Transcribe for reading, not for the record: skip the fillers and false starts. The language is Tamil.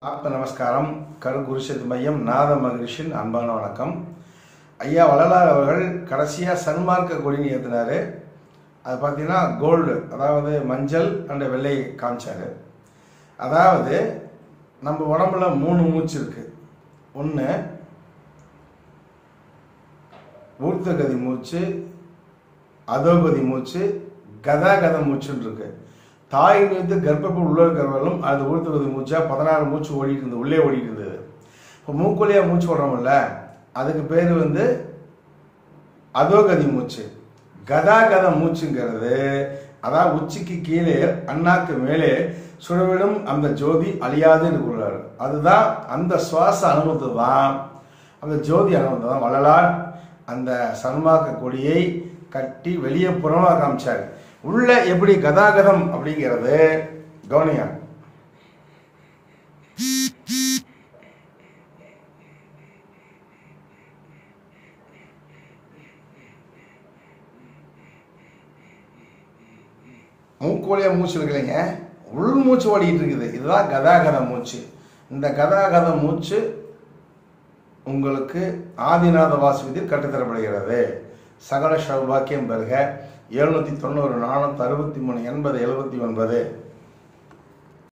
ஆத்ம நமஸ்காரம். கருகுருஷத்து மையம் நாத மகரிஷின் அன்பான வணக்கம். ஐயா வள்ளலார் அவர்கள் கடைசியாக சன்மார்க்க கொடி ஏற்றினார். அது பார்த்தீங்கன்னா கோல்டு, அதாவது மஞ்சள் அண்ட் வெள்ளை காமிச்சார். அதாவது நம்ம உடம்புல 3 மூச்சு இருக்குது. ஒன்று ஊர்த்தகதி மூச்சு, அதோகதி மூச்சு, கதாகத மூச்சுன்னு இருக்கு. தாய் வைத்து கர்ப்பப்பை உள்ள இருக்கிறவர்களும் அது ஊர்த்தகதி மூச்சா 16 மூச்சு ஓடிட்டு இருந்தது, உள்ளே ஓடிட்டு இருந்தது. இப்போ மூக்கொலியாக மூச்சு விடுறோம்ல, அதுக்கு பேர் அதோகதி மூச்சு. கதாகத மூச்சுங்கிறது அதாவது உச்சிக்கு கீழே அண்ணாக்கு மேலே சுழவிடும் அந்த ஜோதி அழியாதுன்னு கூறுறாரு. அதுதான் அந்த சுவாச அனுபவத்தை தான், அந்த ஜோதி அனுபவத்தை தான் வள்ளலார் அந்த சன்மார்க்க கொடியை கட்டி வெளியே புறமாக காமிச்சார். உள்ள எப்படி கதாகதம் அப்படிங்கிறது கவனியா. மூக்கோலியா மூச்சு இருக்குல்லைங்க, உள் மூச்சு ஓடிட்டு இருக்குது. இதுதான் கதாகத மூச்சு. இந்த கதாகத மூச்சு உங்களுக்கு ஆதிநாத வாசுவதில் கற்றுத்தரப்படுகிறது. சகல சௌபாக்கியம் பெறுக. 790 463 80 79